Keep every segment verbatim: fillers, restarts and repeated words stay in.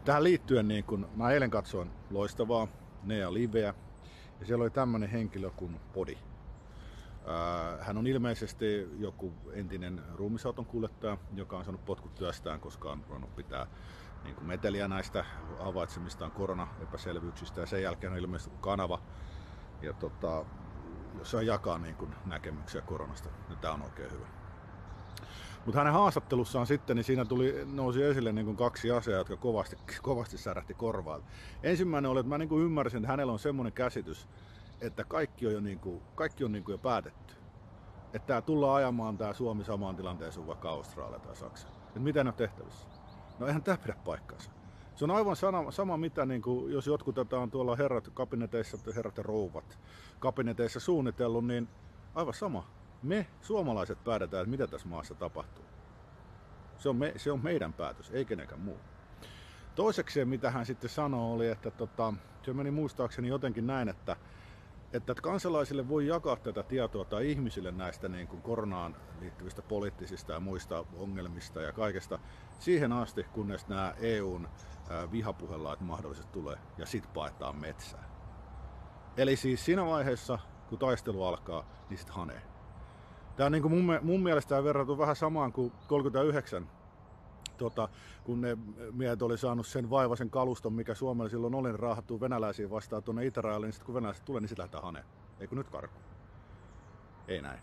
tähän liittyen, niin kun mä eilen katsoin Loistavaa, Nea Liveä, ja siellä oli tämmöinen henkilö kuin Podi. Hän on ilmeisesti joku entinen ruumisauton kuljettaja, joka on saanut potkut työstään, koska on ruvennut pitää niin kuin meteliä näistä havaitsemistaan koronaepäselvyyksistä, ja sen jälkeen on ilmeisesti kanava, ja tota, jossa jakaa niin kuin näkemyksiä koronasta, ja tämä on oikein hyvä. Mutta hänen haastattelussaan sitten, niin siinä tuli, nousi esille niin kuin kaksi asiaa, jotka kovasti, kovasti särähti korvaan. Ensimmäinen oli, että mä niin kuin ymmärsin, että hänellä on semmoinen käsitys, että kaikki on jo, niin kuin, kaikki on niin kuin jo päätetty. Että tää tullaan ajamaan tämä Suomi samaan tilanteeseen vaikka Australia tai Saksa. Että mitä ne on tehtävissä? No eihän tämä pidä paikkaansa. Se on aivan sama, sama mitä, niin kuin, jos jotkut tätä on tuolla herrat kabineteissa, herrat ja rouvat kabineteissa suunnitellut, niin aivan sama. Me suomalaiset päätetään, että mitä tässä maassa tapahtuu. Se on, me, se on meidän päätös, ei kenenkään muu. Toisekseen, mitä hän sitten sanoi, oli, että tota, se meni muistaakseni jotenkin näin, että, että kansalaisille voi jakaa tätä tietoa tai ihmisille näistä niin kuin koronaan liittyvistä poliittisista ja muista ongelmista ja kaikesta siihen asti, kunnes nämä E U:n vihapuhelait mahdollisesti tulee ja sit paetaan metsää. Eli siis siinä vaiheessa, kun taistelu alkaa, niin sit hanee. Tämä on niin kuin mun, mun mielestä verrattuna vähän samaan kuin kolmekymmentäyhdeksän, tota, kun ne miehet oli saanut sen vaivaisen kaluston, mikä Suomella silloin oli, raahattu venäläisiä vastaan tuonne Itä-rajalle, niin sitten kun venäläiset tulee, niin sitten lähdetään haneen. Eikö nyt karku? Ei näin.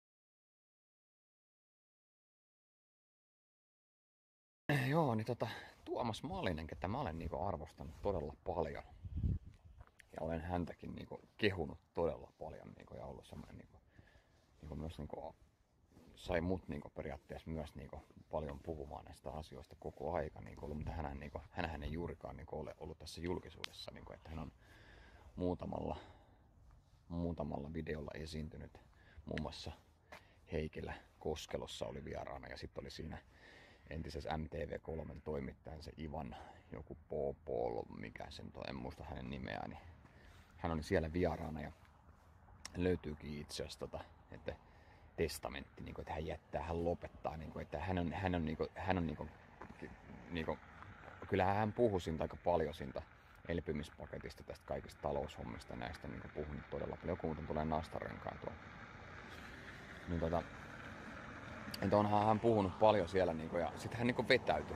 Joo, niin tota, Tuomas Malinen, ketä mä olen niinku arvostanut todella paljon. Ja olen häntäkin niinku kehunut todella paljon niinku, ja ollut semmoinen niinku, niinku myös niinku, sai mut niinku periaatteessa myös niinku paljon puhumaan näistä asioista koko aika niinku ollut, mutta hänhän niinku, hänhän ei juurikaan niinku ole ollut tässä julkisuudessa, niinku, että hän on muutamalla muutamalla videolla esiintynyt, muun muassa Heikilä Koskelossa oli vieraana, ja sitten oli siinä entisessä M T V kolme toimittajan se Ivan joku Popol, mikä sen toi, en muista hänen nimeään, niin hän oli siellä vieraana, ja löytyykin itse asiassa tota, että testamentti, niin kuin, että hän jättää, hän lopettaa, niin kuin, että hän on, hän on, niin kuin, hän on niin kuin, niin kuin, kyllähän hän puhui siitä aika paljon siitä elpymispaketista, tästä kaikista taloushommista, näistä niin kuin puhunut todella paljon. Joku muuten tulee nastarenkaan tuo. Niin tota, että onhan hän puhunut paljon siellä, niin kuin, ja sitten hän niin kuin vetäytyi.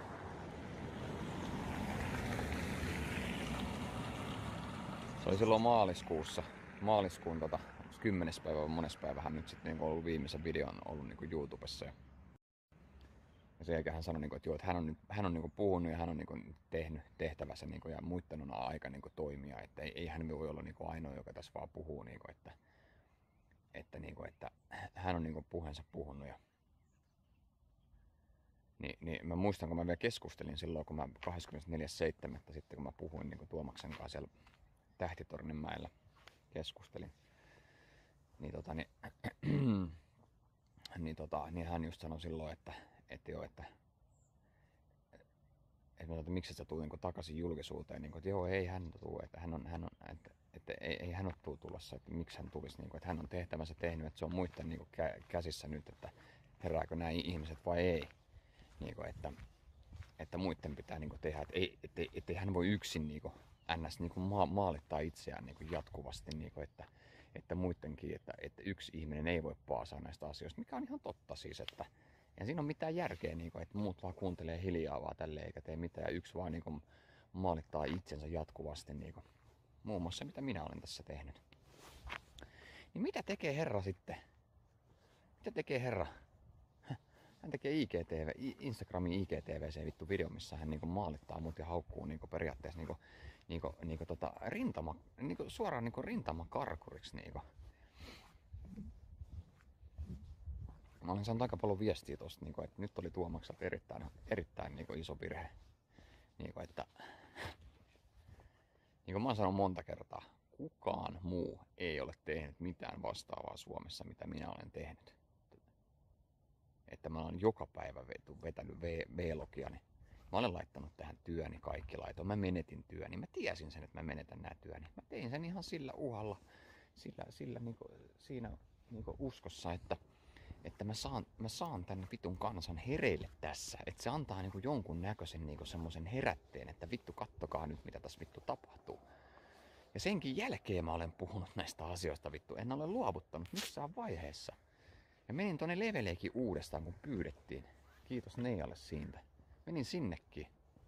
Se oli silloin maaliskuussa, maaliskuun tota, kymmenes päivä vai mones päivä hän nyt sitten niin ollut viimeisen videon ollut niin YouTubessa. Ja sen jälkeen hän sanoi, että, joo, että hän on, nyt, hän on niin puhunut ja hän on niin tehnyt tehtävänsä niin ja muiden on aika niin toimia. Että ei, ei hän voi olla niin ainoa, joka tässä vaan puhuu. Niin kuin, että, että, niin kuin, että hän on niin puheensa puhunut. Ja, niin, niin mä muistan, kun mä vielä keskustelin silloin, kun mä kahdeskymmenesneljäs seitsemättä sitten, kun mä puhuin niin Tuomaksen kanssa siellä Tähtitorninmäellä keskustelin. Niin, tota, niin, niin, tota, niin hän just sanoi silloin, että, että, joo, että, että, että miksi sä tuu niin takaisin julkisuuteen, niin kuin, että joo, ei hän tuu, että hän on, hän on että, että ei, ei hän ole tuu tulossa, että miksi hän tulisi, niin kuin, että hän on tehtävänsä tehnyt, että se on muiden niin kuin, käsissä nyt, että herääkö nämä ihmiset vai ei, niin kuin, että, että muiden pitää niin kuin, tehdä, että ei, ettei, ettei hän voi yksin niin kuin, ns. Niin kuin, ma- maalittaa itseään niin kuin, jatkuvasti, niin kuin, että että muidenkin, että, että yksi ihminen ei voi paasaa näistä asioista, mikä on ihan totta siis, että ei siinä ole mitään järkeä, niin kuin, että muut vaan kuuntelee hiljaa vaan tälleen eikä tee mitään, ja yksi vaan niin kuin, maalittaa itsensä jatkuvasti, niin kuin, muun muassa mitä minä olen tässä tehnyt. Niin mitä tekee Herra sitten? Mitä tekee Herra? Hän tekee I G T V, Instagramin I G T V se vittu video, missä hän niin kuin, maalittaa mut ja haukkuu niin kuin, periaatteessa niin kuin, Niinku, niinku tota, rintama, niinku, suoraan niinku rintamakarkuriksi. Niinku. Mä olen saanut aika paljon viestiä tosta, niinku, että nyt oli Tuomakselta erittäin, erittäin niinku, iso virhe. Niinku, että, niinku mä oon sanonut monta kertaa, kukaan muu ei ole tehnyt mitään vastaavaa Suomessa, mitä minä olen tehnyt. Että mä oon joka päivä vetänyt V-logiani. Mä olen laittanut tähän työni kaikki laitoon. Mä menetin työni. Mä tiesin sen, että mä menetän nää työni. Mä tein sen ihan sillä uhalla, sillä, sillä niinku, siinä niinku uskossa, että, että mä saan, mä saan tän vitun kansan hereille tässä. Että se antaa niinku jonkun näköisen niinku semmosen herätteen, että vittu kattokaa nyt mitä tässä vittu tapahtuu. Ja senkin jälkeen mä olen puhunut näistä asioista vittu. En ole luovuttanut missään vaiheessa. Ja menin tonne leveleekin uudestaan kun pyydettiin. Kiitos Neijalle siitä. Menin sinnekin.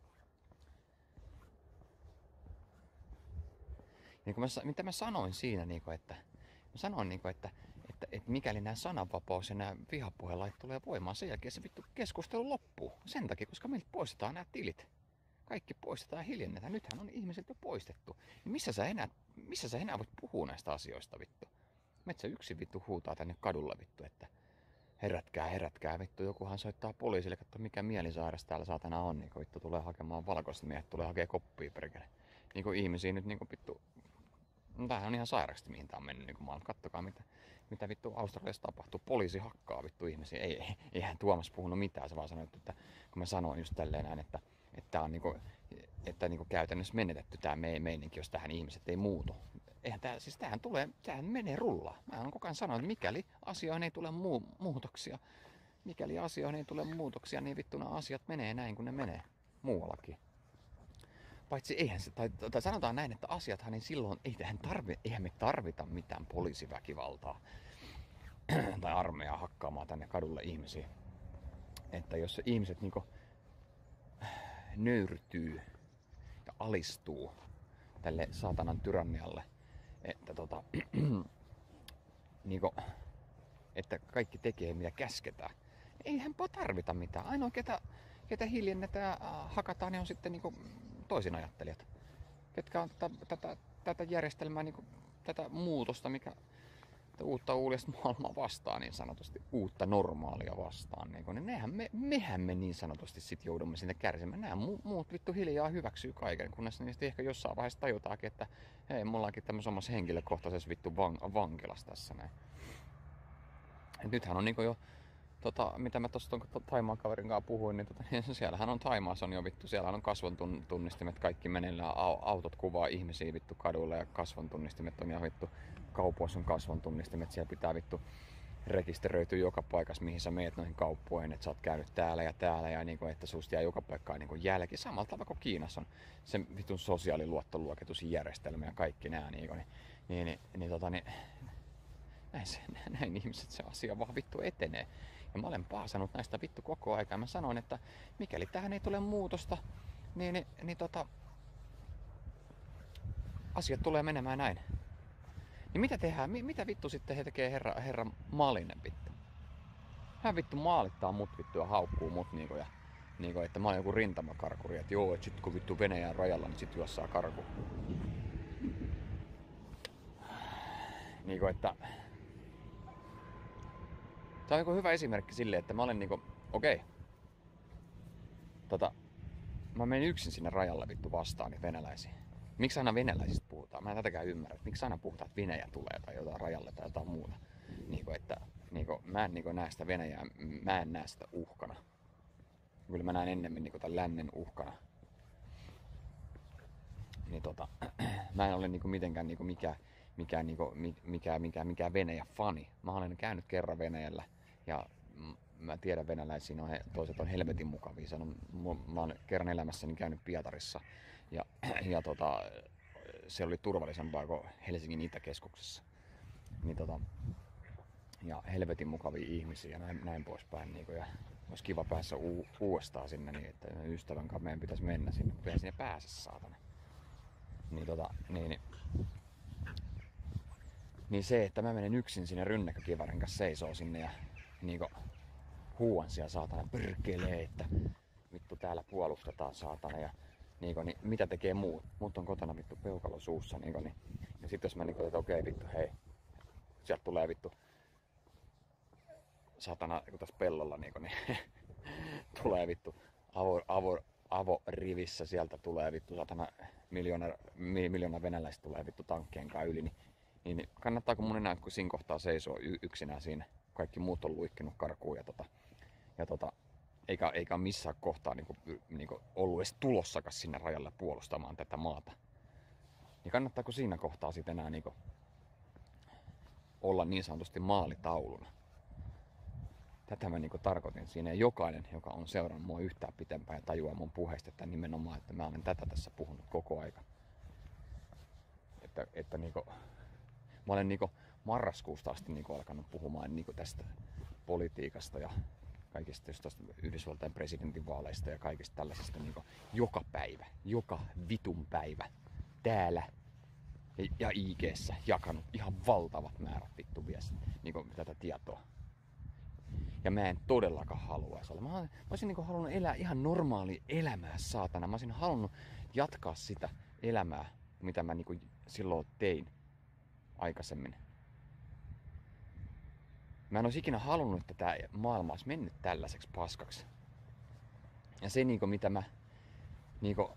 Niin kun mä, mitä mä sanoin siinä, niin kun, että, mä sanoin, niin kun, että, että, että mikäli nämä sananvapaus ja nämä vihapuhelait tulee voimaan, sen jälkeen se vittu keskustelu loppuu. Sen takia, koska meiltä poistetaan nämä tilit. Kaikki poistetaan ja hiljennetään. Nythän on ihmiset jo poistettu. Niin missä sä enää, missä sä enää voit puhua näistä asioista vittu? Metsä yksi vittu huutaa tänne kadulla vittu, että herätkää, herätkää vittu. Jokuhan soittaa poliisille, katso mikä mielisairas täällä saatana on. Niin vittu tulee hakemaan valkoiset miehet, tulee hakea koppia perkele. Niin kuin ihmisiä nyt niin kuin vittu. No, tämähän on ihan sairaasti mihin tää on mennyt niin kuin maailma. Kattokaa mitä, mitä vittu Australiassa tapahtuu. Poliisi hakkaa vittu ihmisiä. Ei, ei, eihän Tuomas puhunut mitään. Se vaan sanoi, että kun mä sanoin just tälleen näin, että että on niinku, että niinku käytännössä menetetty tää me- meininki, jos tähän ihmiset ei muutu. Eihän tää, siis tämähän tulee, tämähän menee rullaa. Mä oon koko ajan sanonut, että mikäli asioihin ei tule muu- muutoksia, mikäli asioihin ei tule muutoksia, niin vittu nämä asiat menee näin kuin ne menee muuallakin. Paitsi eihän se, tai, tai sanotaan näin, että asiathan niin silloin, ei tähän tarvi, eihän me tarvita mitään poliisiväkivaltaa tai armeijaa hakkaamaan tänne kadulle ihmisiä. Että jos ihmiset niinku nöyrtyy ja alistuu tälle saatanan tyrannialle, että tota, niinku, että kaikki tekee mitä käsketään. Eihän tarvita mitään. Ainoa ketä, ketä hiljennetään ja hakataan, niin on sitten niinku toisinajattelijat. Ketkä on tätä, tätä, tätä järjestelmää, niinku, tätä muutosta, mikä uutta uudesta maailmaa vastaan niin sanotusti, uutta normaalia vastaan. Niin, niin nehän me, mehän me niin sanotusti sit joudumme sinne kärsimään. Nämä mu- muut vittu hiljaa hyväksyy kaiken, kunnes niistä ehkä jossain vaiheessa tajutaankin, että hei, mulla onkin tämmöisessä omassa henkilökohtaisessa vittu van- vankilassa tässä näin. Et nythän on niinku jo, tota, mitä mä tossa ton Thaimaan kaverin kanssa puhuin, niin, tota, niin siellähän on Thaimaassa on jo vittu, siellä on kasvon tunnistimet, kaikki meneillään, autot kuvaa ihmisiä vittu kadulla ja kasvon tunnistimet on ja vittu kaupoissa on kasvon tunnistimet, siellä pitää vittu rekisteröityä joka paikassa, mihin sä meet noihin kauppoihin, että sä oot käynyt täällä ja täällä ja niin kuin, että susta jää joka paikkaan niin jälki. Samalla tavalla kuin Kiinassa on se vitun sosiaaliluottoluokitusjärjestelmä ja kaikki nää niin, niin, niin, niin, niin, tota, niin näin, se, näin ihmiset se asia vaan vittu etenee. Ja mä olen paasannut näistä vittu koko aikaa. Mä sanoin, että mikäli tähän ei tule muutosta, niin, niin, niin tota, asiat tulee menemään näin. Niin mitä tehdään? Mitä vittu sitten he tekee herra, herra Malinen vittu? Hän vittu maalittaa mut vittu ja haukkuu mut niinku ja niinku, että mä oon joku rintamakarkuri, että joo, et sit kun vittu Venäjän rajalla, niin sit juossaa karku. Niinku, että tää on joku hyvä esimerkki silleen, että mä olen niinku, okei. Okay. Tota, mä menin yksin sinne rajalle vittu vastaan niin venäläisiin. Miksi aina venäläisistä puhutaan? Mä en tätäkään ymmärrä. Miksi aina puhutaan, että Venäjä tulee tai jotain rajalle tai jotain muuta. Niinku, että, niinku, mä en niinku, näe sitä Venäjää, mä en näe sitä uhkana. Kyllä mä näen ennemmin niinku, tämän lännen uhkana. Niin, tota, mä en ole niinku, mitenkään niinku, mikään mikä, niinku, mikä, mikä, mikä Venäjä-fani. Mä olen käynyt kerran Venäjällä ja mä tiedän venäläisiä, no he, toiset on helvetin mukavia. Sanon, mä oon kerran elämässäni käynyt Pietarissa ja, ja tota, se oli turvallisempaa kuin Helsingin Itäkeskuksessa. Niin, tota, ja helvetin mukavia ihmisiä ja näin, näin poispäin. Niin, ja olisi kiva päässä u- uudestaan sinne, niin että ystävän kanssa meidän pitäisi mennä sinne, kun ei sinne pääse saatana. Niin, tota, niin, niin se, että mä menen yksin sinne rynnäkkökivärin kanssa seisoo sinne ja niinku huuan siellä saatana pyrkelee, että vittu täällä puolustetaan saatana ja niinku, niin mitä tekee muut? Muut on kotona vittu peukalo suussa niinku, niin. Ja sit jos mä niinku, että okei okay, vittu hei, sieltä tulee vittu saatana kun tässä pellolla niinku, niin tulee vittu avo, avo, avorivissä sieltä tulee vittu saatana miljoona, miljoona venäläistä tulee vittu tankkien kanssa yli, niin niin kannattaako mun enää kun siinä kohtaa seisoo y- yksinään siinä? Kaikki muut on luikkinut karkuun ja, tota, ja tota, eikä, eikä missään kohtaa niinku, niinku ollut edes tulossakaan sinne rajalle puolustamaan tätä maata. Niin kannattaako siinä kohtaa sitten enää niinku olla niin sanotusti maalitauluna? Tätä mä niinku tarkoitin siinä. Ja jokainen, joka on seurannut mua yhtään pitempään ja tajuaa mun puheesta, että nimenomaan, että mä olen tätä tässä puhunut koko aika. Että, että niinku, mä olen niinku marraskuusta asti niinku alkanut puhumaan niinku tästä politiikasta ja kaikista tästä Yhdysvaltain presidentinvaaleista ja kaikista tällaisista niinku joka päivä, joka vitun päivä täällä ja, ja I G:ssä jakanut ihan valtavat määrät vittu viestit, niinku tätä tietoa. Ja mä en todellakaan haluaisi olla. Mä, mä olisin niinku halunnut elää ihan normaalia elämää, saatana. Mä olisin halunnut jatkaa sitä elämää, mitä mä niinku silloin tein aikaisemmin. Mä en olisi ikinä halunnut, että tää maailma olisi mennyt tällaiseksi paskaksi. Ja se niinku mitä mä niinku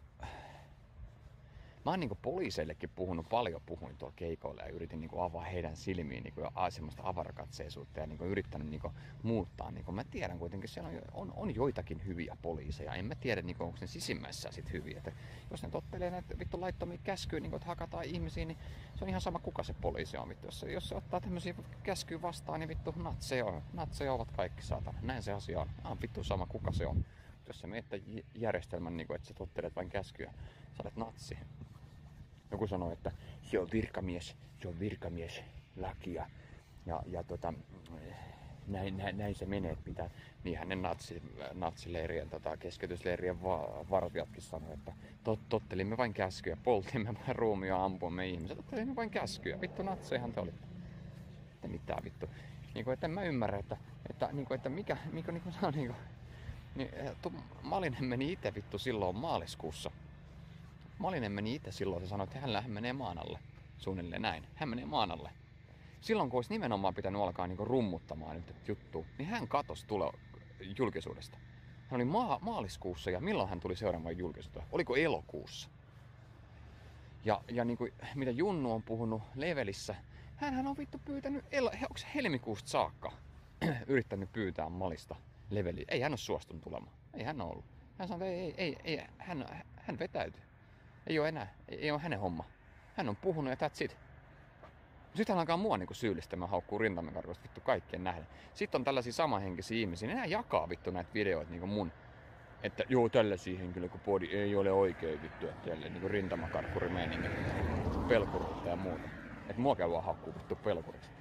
Mä oon niinku poliiseillekin puhunut, paljon puhuin tuolla keikoilla ja yritin niinku avaa heidän silmiin niinku semmoista avarakatseisuutta ja niinku yrittänyt niinku muuttaa. Niinku mä tiedän kuitenkin, siellä on, on, on joitakin hyviä poliiseja. En mä tiedä, niinku, onko ne sisimmäissään sit hyviä. Että jos ne tottelee näitä vittu laittomia käskyjä, niinku, että hakataan ihmisiä, niin se on ihan sama kuka se poliisi on. Vittu. Jos, jos se ottaa tämmöisiä käskyjä vastaan, niin vittu natseja on. Natseja ovat kaikki, saatana. Näin se asia on. Ah, vittu sama kuka se on. Jos sä meet järjestelmän, niinku, että sä tottelet vain käskyjä, sä olet natsi. Joku sanoi, että se on virkamies, se on virkamies lakia ja, ja tota, näin, näin, näin se menee, että pitää. Niinhän ne natsi, natsileirien, tota, keskeytysleirien va, vartijatkin sanoi, että tot, tottelimme vain käskyjä, poltimme vain ruumia ja ampuimme ihmiset, tottelimme vain käskyjä. Vittu natseihan te olitte. Että mitään vittu. Niin että en mä ymmärrä, että, että, niin kuin, että mikä, mikä niin kuin, niin kuin, niin, tu, Malinen meni itse vittu silloin maaliskuussa. Malinen meni itse silloin, se sanoi, että hän, hän menee maan alle. Suunnilleen näin. Hän menee maan alle. Silloin kun olisi nimenomaan pitänyt alkaa niinku rummuttamaan nyt juttua, niin hän katosi tule julkisuudesta. Hän oli maa, maaliskuussa ja milloin hän tuli seuraamaan julkisuutta? Oliko elokuussa? Ja, ja niinku, mitä Junnu on puhunut Levelissä, hänhän on vittu pyytänyt, el, onko helmikuusta saakka yrittänyt pyytää Malista Leveliin. Ei hän ole suostunut tulemaan. Ei hän ole ollut. Hän sanoi, että ei, ei, ei, hän, hän vetäytyi. Ei ole enää, ei ole hänen homma. Hän on puhunut ja that's it. Sitten hän alkaa mua niinku syyllistämään, haukkuu rintamekarkoista vittu kaikkien nähden. Sitten on tällaisia samanhenkisiä ihmisiä, ne enää jakaa vittu näitä videoita niinku mun. Että joo, tällaisia henkilöitä kun podi ei ole oikein vittu, että tälleen niinku rintamakarkkurimeininki, pelkuruutta ja muuta. Että mua käy vaan haukkuu vittu pelkuriksi.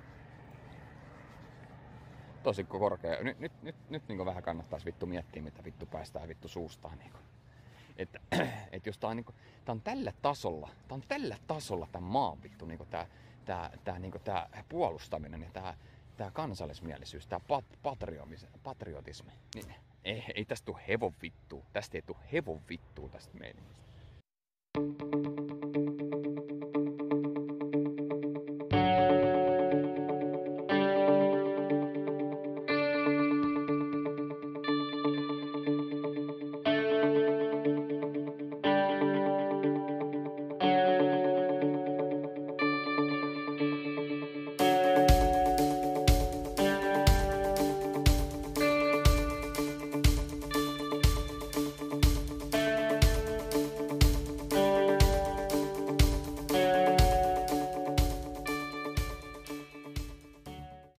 Tosi korkea. Nyt, nyt, nyt, nyt niinku vähän kannattaisi vittu miettiä, mitä vittu päästään vittu suustaan niinku. Että et jos tää on, niinku, tää on tällä tasolla, tää on tällä tasolla tän maan vittu, niinku tää, tää, tää, niinku tää puolustaminen ja tää, tää kansallismielisyys, tää pat, patriotismi, niin ei, ei tästä tuu hevon vittua, tästä ei tuu hevon vittua tästä meiningistä.